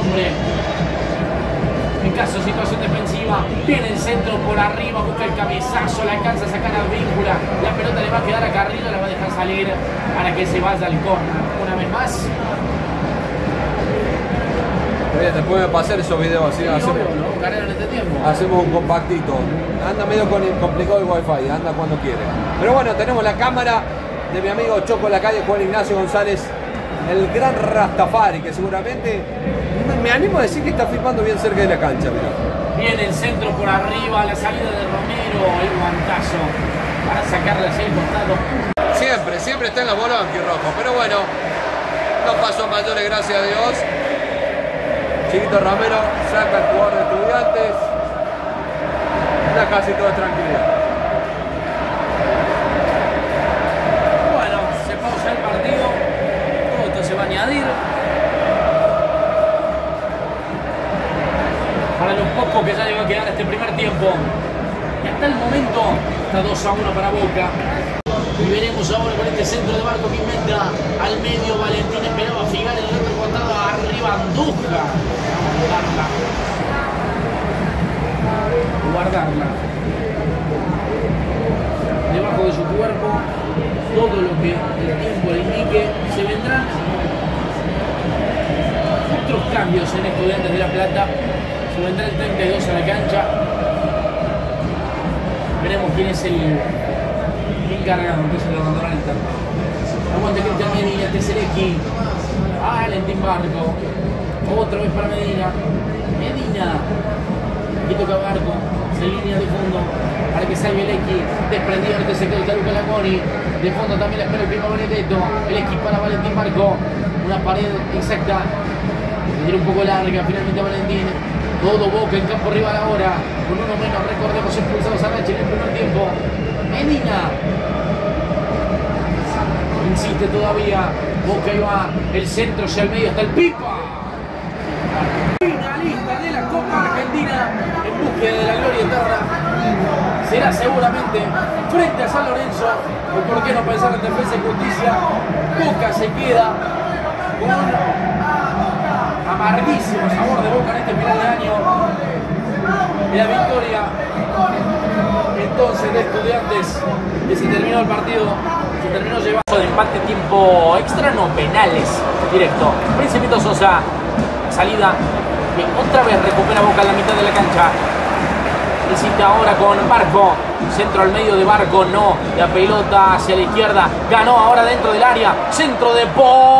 hombre. En caso de situación defensiva, viene el centro por arriba, busca el cabezazo, la alcanza a sacar a Víncula. La pelota le va a quedar a Carrillo, la va a dejar salir para que se vaya al córner. Una vez más. Bien, después me pasar esos videos así. Sí, hacemos, obvio, ¿no? Carrera en este tiempo. hacemos un compactito. Anda medio complicado el wifi, anda cuando quiere. Pero bueno, tenemos la cámara de mi amigo Choco en la calle, Juan Ignacio González, el gran Rastafari, que seguramente me animo a decir que está filmando bien cerca de la cancha. Mirá. Viene el centro por arriba, la salida de Romero, el guantazo para sacarle hacia el costado. Siempre está en la bola Rojo, pero bueno, no pasó a mayores, gracias a Dios. Chiquito Romero saca al jugador de Estudiantes. Está casi toda tranquilidad. Bueno, se pausa el partido. Todo esto se va a añadir. Para los pocos que ya le va a quedar este primer tiempo. Y hasta el momento está 2-1 para Boca. Y veremos ahora con este centro de Barco que inventa al medio. Valentín esperaba a Figal en el otro costado. Arriba Andújar. Guardarla. Debajo de su cuerpo. Todo lo que el tiempo le indique. Se vendrán otros cambios en Estudiantes de La Plata. Se vendrá el 32 a la cancha. Veremos quién es el encargado, que es el abandonar el campo. Aguante Cristian Medina, Teserecki, Valentín Barco, otra vez para Medina, y toca Barco, se línea de fondo para que salga el X, desprendido el TCK de Luca Lagoni, de fondo también la espera el primo Benedetto, el X para Valentín Barco, una pared exacta, le un poco larga finalmente a Valentín. Todo Boca en campo rival ahora, con uno menos, recordemos, expulsados a Rachi en el primer tiempo. Medina insiste todavía, Boca iba el centro hacia el medio, está el Pipa. Finalista de la Copa Argentina, en búsqueda de la gloria eterna. Será seguramente frente a San Lorenzo, o por qué no pensar en Defensa y Justicia. Boca se queda con amarguísimo sabor de boca en este final de año. Y la victoria entonces de Estudiantes, que se terminó el partido, se terminó llevando de empate, tiempo extra, no, penales directo. Principito Sosa, salida que otra vez recupera Boca en la mitad de la cancha. Visita ahora con Barco, centro al medio de Barco, no, la pelota hacia la izquierda, ganó ahora dentro del área, centro de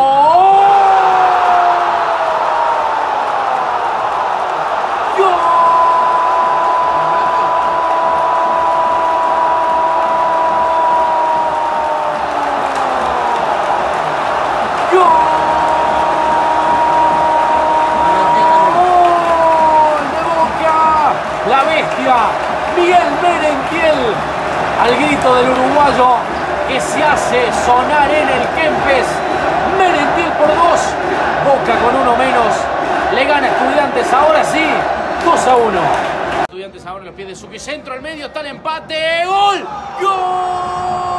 la bestia, Miguel Merentiel, al grito del uruguayo que se hace sonar en el Kempes. Merentiel por 2, Boca con uno menos, le gana Estudiantes, ahora sí, 2-1. Estudiantes ahora en los pies de Suki, centro al medio, está el empate, ¡gol! ¡Gol!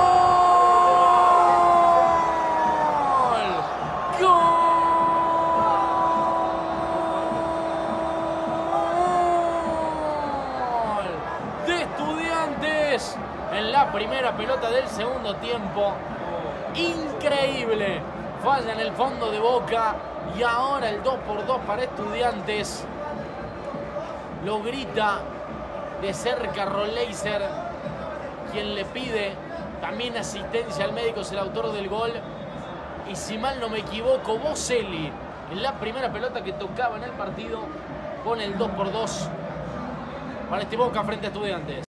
En la primera pelota del segundo tiempo, increíble, falla en el fondo de Boca y ahora el 2-2 para Estudiantes. Lo grita de cerca Roleiser, quien le pide también asistencia al médico, es el autor del gol, y si mal no me equivoco, Boselli en la primera pelota que tocaba en el partido pone el 2-2 para este Boca frente a Estudiantes.